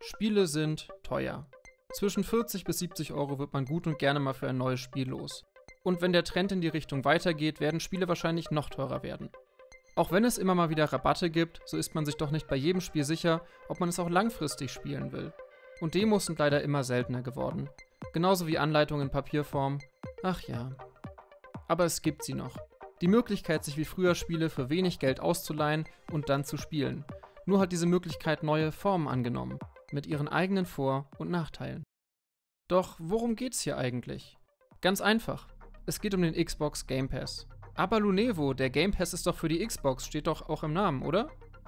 Spiele sind teuer. Zwischen 40 bis 70 Euro wird man gut und gerne mal für ein neues Spiel los. Und wenn der Trend in die Richtung weitergeht, werden Spiele wahrscheinlich noch teurer werden. Auch wenn es immer mal wieder Rabatte gibt, so ist man sich doch nicht bei jedem Spiel sicher, ob man es auch langfristig spielen will. Und Demos sind leider immer seltener geworden. Genauso wie Anleitungen in Papierform. Ach ja. Aber es gibt sie noch. Die Möglichkeit, sich wie früher Spiele für wenig Geld auszuleihen und dann zu spielen. Nur hat diese Möglichkeit neue Formen angenommen, mit ihren eigenen Vor- und Nachteilen. Doch worum geht's hier eigentlich? Ganz einfach. Es geht um den Xbox Game Pass. Aber Lunevo, der Game Pass ist doch für die Xbox, steht doch auch im Namen, oder?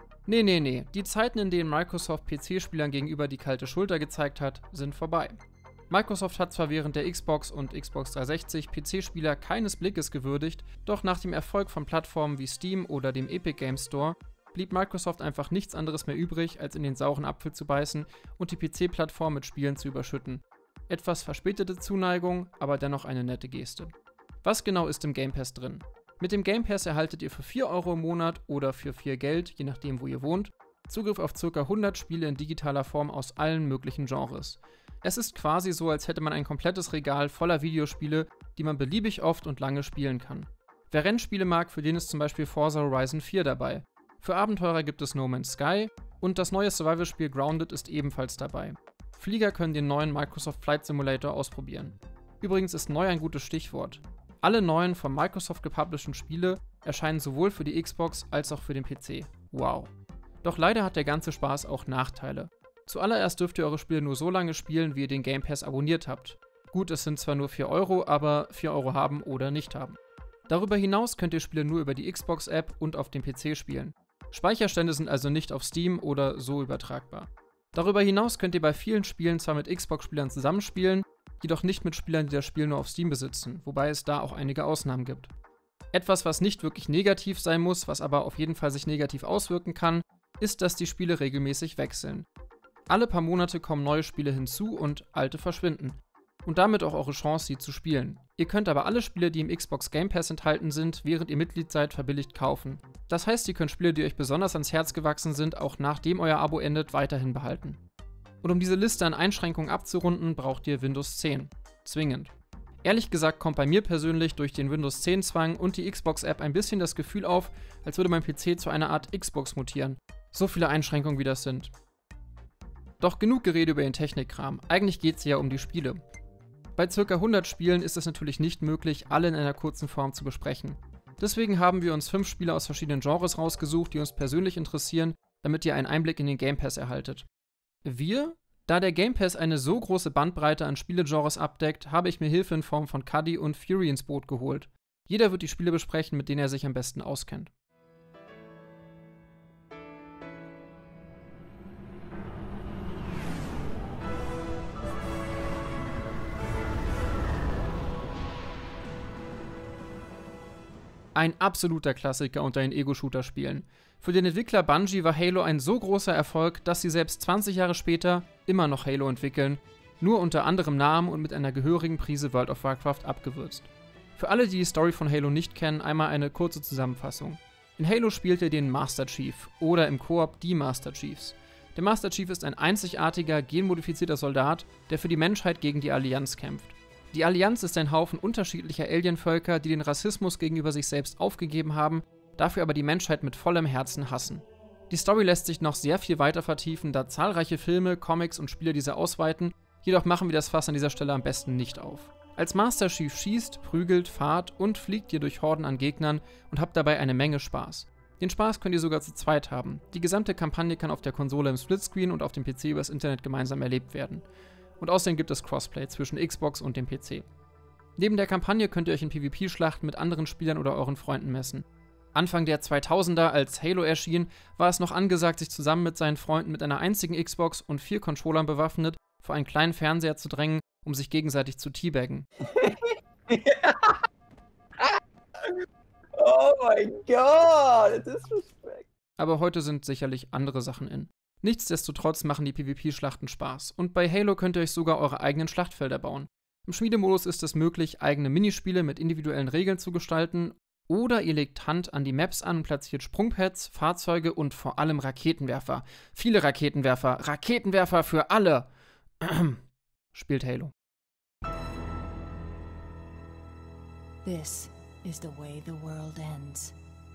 Nee. Die Zeiten, in denen Microsoft PC-Spielern gegenüber die kalte Schulter gezeigt hat, sind vorbei. Microsoft hat zwar während der Xbox und Xbox 360 PC-Spieler keines Blickes gewürdigt, doch nach dem Erfolg von Plattformen wie Steam oder dem Epic Games Store blieb Microsoft einfach nichts anderes mehr übrig, als in den sauren Apfel zu beißen und die PC-Plattform mit Spielen zu überschütten. Etwas verspätete Zuneigung, aber dennoch eine nette Geste. Was genau ist im Game Pass drin? Mit dem Game Pass erhaltet ihr für 4 Euro im Monat oder für viel Geld, je nachdem wo ihr wohnt, Zugriff auf ca. 100 Spiele in digitaler Form aus allen möglichen Genres. Es ist quasi so, als hätte man ein komplettes Regal voller Videospiele, die man beliebig oft und lange spielen kann. Wer Rennspiele mag, für den ist zum Beispiel Forza Horizon 4 dabei. Für Abenteurer gibt es No Man's Sky und das neue Survival-Spiel Grounded ist ebenfalls dabei. Flieger können den neuen Microsoft Flight Simulator ausprobieren. Übrigens ist neu ein gutes Stichwort. Alle neuen von Microsoft gepublisheden Spiele erscheinen sowohl für die Xbox als auch für den PC. Wow. Doch leider hat der ganze Spaß auch Nachteile. Zuallererst dürft ihr eure Spiele nur so lange spielen, wie ihr den Game Pass abonniert habt. Gut, es sind zwar nur 4 Euro, aber 4 Euro haben oder nicht haben. Darüber hinaus könnt ihr Spiele nur über die Xbox-App und auf dem PC spielen. Speicherstände sind also nicht auf Steam oder so übertragbar. Darüber hinaus könnt ihr bei vielen Spielen zwar mit Xbox-Spielern zusammenspielen, jedoch nicht mit Spielern, die das Spiel nur auf Steam besitzen, wobei es da auch einige Ausnahmen gibt. Etwas, was nicht wirklich negativ sein muss, was aber auf jeden Fall sich negativ auswirken kann, ist, dass die Spiele regelmäßig wechseln. Alle paar Monate kommen neue Spiele hinzu und alte verschwinden. Und damit auch eure Chance, sie zu spielen. Ihr könnt aber alle Spiele, die im Xbox Game Pass enthalten sind, während ihr Mitglied seid, verbilligt kaufen. Das heißt, ihr könnt Spiele, die euch besonders ans Herz gewachsen sind, auch nachdem euer Abo endet, weiterhin behalten. Und um diese Liste an Einschränkungen abzurunden, braucht ihr Windows 10. Zwingend. Ehrlich gesagt kommt bei mir persönlich durch den Windows 10 Zwang und die Xbox-App ein bisschen das Gefühl auf, als würde mein PC zu einer Art Xbox mutieren. So viele Einschränkungen wie das sind. Doch genug Gerede über den Technikkram, eigentlich geht es ja um die Spiele. Bei ca. 100 Spielen ist es natürlich nicht möglich, alle in einer kurzen Form zu besprechen. Deswegen haben wir uns 5 Spiele aus verschiedenen Genres rausgesucht, die uns persönlich interessieren, damit ihr einen Einblick in den Game Pass erhaltet. Da der Game Pass eine so große Bandbreite an Spielegenres abdeckt, habe ich mir Hilfe in Form von Cuddy und Fury ins Boot geholt. Jeder wird die Spiele besprechen, mit denen er sich am besten auskennt. Ein absoluter Klassiker unter den Ego-Shooter-Spielen. Für den Entwickler Bungie war Halo ein so großer Erfolg, dass sie selbst 20 Jahre später immer noch Halo entwickeln, nur unter anderem Namen und mit einer gehörigen Prise World of Warcraft abgewürzt. Für alle, die die Story von Halo nicht kennen, einmal eine kurze Zusammenfassung. In Halo spielt ihr den Master Chief oder im Koop die Master Chiefs. Der Master Chief ist ein einzigartiger, genmodifizierter Soldat, der für die Menschheit gegen die Allianz kämpft. Die Allianz ist ein Haufen unterschiedlicher Alienvölker, die den Rassismus gegenüber sich selbst aufgegeben haben, dafür aber die Menschheit mit vollem Herzen hassen. Die Story lässt sich noch sehr viel weiter vertiefen, da zahlreiche Filme, Comics und Spiele diese ausweiten, jedoch machen wir das Fass an dieser Stelle am besten nicht auf. Als Master Chief schießt, prügelt, fahrt und fliegt ihr durch Horden an Gegnern und habt dabei eine Menge Spaß. Den Spaß könnt ihr sogar zu zweit haben. Die gesamte Kampagne kann auf der Konsole im Splitscreen und auf dem PC übers Internet gemeinsam erlebt werden. Und außerdem gibt es Crossplay zwischen Xbox und dem PC. Neben der Kampagne könnt ihr euch in PvP-Schlachten mit anderen Spielern oder euren Freunden messen. Anfang der 2000er, als Halo erschien, war es noch angesagt, sich zusammen mit seinen Freunden mit einer einzigen Xbox und 4 Controllern bewaffnet vor einen kleinen Fernseher zu drängen, um sich gegenseitig zu teabaggen. Oh mein Gott, Disrespect. Aber heute sind sicherlich andere Sachen in. Nichtsdestotrotz machen die PvP-Schlachten Spaß und bei Halo könnt ihr euch sogar eure eigenen Schlachtfelder bauen. Im Schmiedemodus ist es möglich, eigene Minispiele mit individuellen Regeln zu gestalten Oder ihr legt Hand an die Maps an und platziert Sprungpads, Fahrzeuge und vor allem Raketenwerfer. Viele Raketenwerfer. Raketenwerfer für alle. Spielt Halo. This is the way the world ends.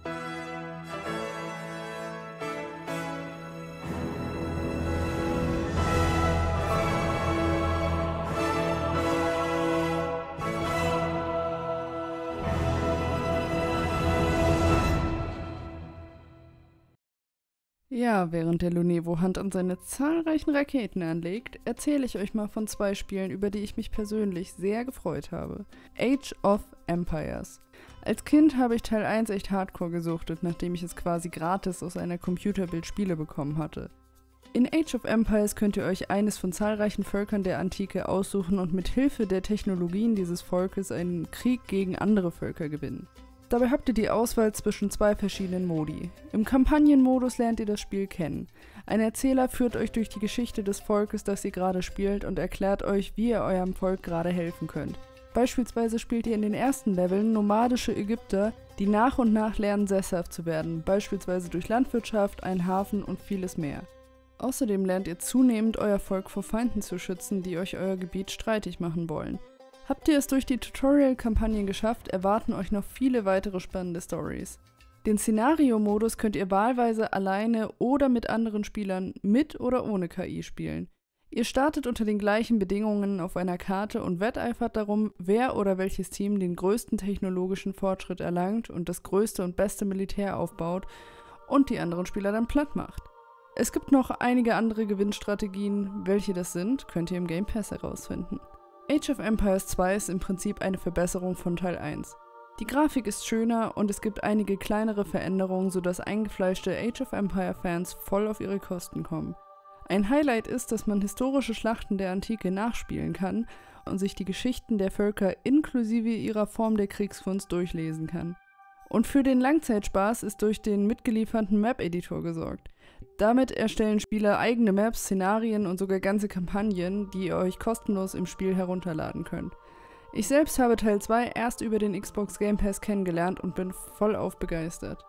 Ja, während der Lunevo Hand an seine zahlreichen Raketen anlegt, erzähle ich euch mal von 2 Spielen, über die ich mich persönlich sehr gefreut habe. Age of Empires. Als Kind habe ich Teil 1 echt hardcore gesuchtet, nachdem ich es quasi gratis aus einer Computerbild-Spiele bekommen hatte. In Age of Empires könnt ihr euch eines von zahlreichen Völkern der Antike aussuchen und mit Hilfe der Technologien dieses Volkes einen Krieg gegen andere Völker gewinnen. Dabei habt ihr die Auswahl zwischen 2 verschiedenen Modi. Im Kampagnenmodus lernt ihr das Spiel kennen. Ein Erzähler führt euch durch die Geschichte des Volkes, das ihr gerade spielt, und erklärt euch, wie ihr eurem Volk gerade helfen könnt. Beispielsweise spielt ihr in den ersten Leveln nomadische Ägypter, die nach und nach lernen, sesshaft zu werden, beispielsweise durch Landwirtschaft, einen Hafen und vieles mehr. Außerdem lernt ihr zunehmend, euer Volk vor Feinden zu schützen, die euch euer Gebiet streitig machen wollen. Habt ihr es durch die Tutorial-Kampagnen geschafft, erwarten euch noch viele weitere spannende Stories. Den Szenario-Modus könnt ihr wahlweise alleine oder mit anderen Spielern mit oder ohne KI spielen. Ihr startet unter den gleichen Bedingungen auf einer Karte und wetteifert darum, wer oder welches Team den größten technologischen Fortschritt erlangt und das größte und beste Militär aufbaut und die anderen Spieler dann platt macht. Es gibt noch einige andere Gewinnstrategien, welche das sind, könnt ihr im Game Pass herausfinden. Age of Empires 2 ist im Prinzip eine Verbesserung von Teil 1. Die Grafik ist schöner und es gibt einige kleinere Veränderungen, sodass eingefleischte Age of Empire Fans voll auf ihre Kosten kommen. Ein Highlight ist, dass man historische Schlachten der Antike nachspielen kann und sich die Geschichten der Völker inklusive ihrer Form der Kriegskunst durchlesen kann. Und für den Langzeitspaß ist durch den mitgelieferten Map-Editor gesorgt. Damit erstellen Spieler eigene Maps, Szenarien und sogar ganze Kampagnen, die ihr euch kostenlos im Spiel herunterladen könnt. Ich selbst habe Teil 2 erst über den Xbox Game Pass kennengelernt und bin vollauf begeistert.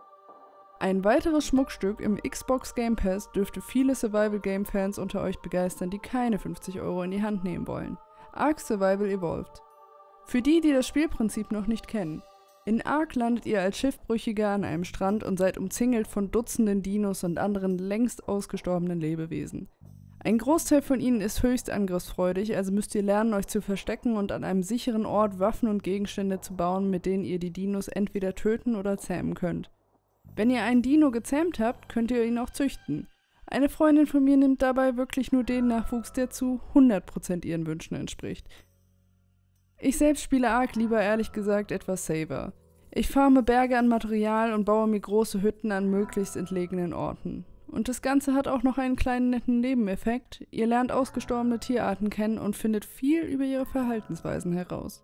Ein weiteres Schmuckstück im Xbox Game Pass dürfte viele Survival-Game-Fans unter euch begeistern, die keine 50 € in die Hand nehmen wollen. Ark Survival Evolved. Für die, die das Spielprinzip noch nicht kennen. In Ark landet ihr als Schiffbrüchiger an einem Strand und seid umzingelt von Dutzenden Dinos und anderen längst ausgestorbenen Lebewesen. Ein Großteil von ihnen ist höchst angriffsfreudig, also müsst ihr lernen, euch zu verstecken und an einem sicheren Ort Waffen und Gegenstände zu bauen, mit denen ihr die Dinos entweder töten oder zähmen könnt. Wenn ihr einen Dino gezähmt habt, könnt ihr ihn auch züchten. Eine Freundin von mir nimmt dabei wirklich nur den Nachwuchs, der zu 100% ihren Wünschen entspricht. Ich selbst spiele Ark lieber ehrlich gesagt etwas safer. Ich farme Berge an Material und baue mir große Hütten an möglichst entlegenen Orten. Und das Ganze hat auch noch einen kleinen netten Nebeneffekt. Ihr lernt ausgestorbene Tierarten kennen und findet viel über ihre Verhaltensweisen heraus.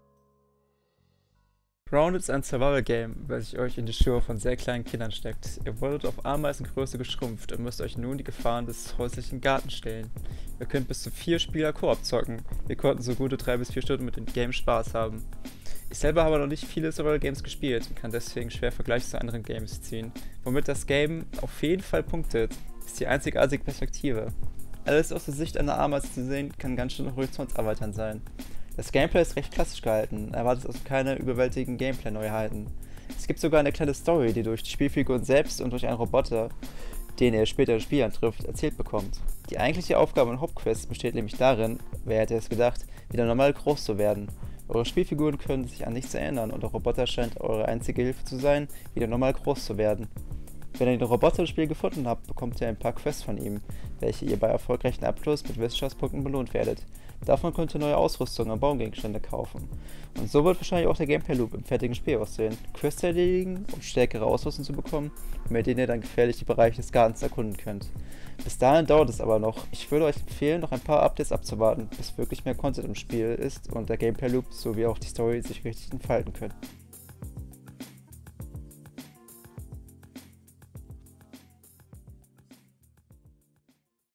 Grounded ist ein Survival-Game, das sich euch in die Schuhe von sehr kleinen Kindern steckt. Ihr wurdet auf Ameisengröße geschrumpft und müsst euch nun die Gefahren des häuslichen Gartens stellen. Ihr könnt bis zu 4 Spieler Koop zocken. Wir konnten so gute 3 bis 4 Stunden mit dem Game Spaß haben. Ich selber habe noch nicht viele Survival-Games gespielt und kann deswegen schwer Vergleiche zu anderen Games ziehen. Womit das Game auf jeden Fall punktet, ist die einzigartige Perspektive. Alles aus der Sicht einer Ameise zu sehen, kann ganz schön horizonterweiternd sein. Das Gameplay ist recht klassisch gehalten, erwartet also keine überwältigenden Gameplay-Neuheiten. Es gibt sogar eine kleine Story, die durch die Spielfiguren selbst und durch einen Roboter, den ihr später im Spiel antrifft, erzählt bekommt. Die eigentliche Aufgabe und Hauptquest besteht nämlich darin, wer hätte es gedacht, wieder normal groß zu werden. Eure Spielfiguren können sich an nichts erinnern und der Roboter scheint eure einzige Hilfe zu sein, wieder normal groß zu werden. Wenn ihr den Roboter im Spiel gefunden habt, bekommt ihr ein paar Quests von ihm, welche ihr bei erfolgreichen Abschluss mit Wissenschaftspunkten belohnt werdet. Davon könnt ihr neue Ausrüstung und Baugegenstände kaufen. Und so wird wahrscheinlich auch der Gameplay-Loop im fertigen Spiel aussehen. Quests erledigen, um stärkere Ausrüstung zu bekommen, mit denen ihr dann gefährlich die Bereiche des Gartens erkunden könnt. Bis dahin dauert es aber noch. Ich würde euch empfehlen, noch ein paar Updates abzuwarten, bis wirklich mehr Content im Spiel ist und der Gameplay-Loop sowie auch die Story sich richtig entfalten können.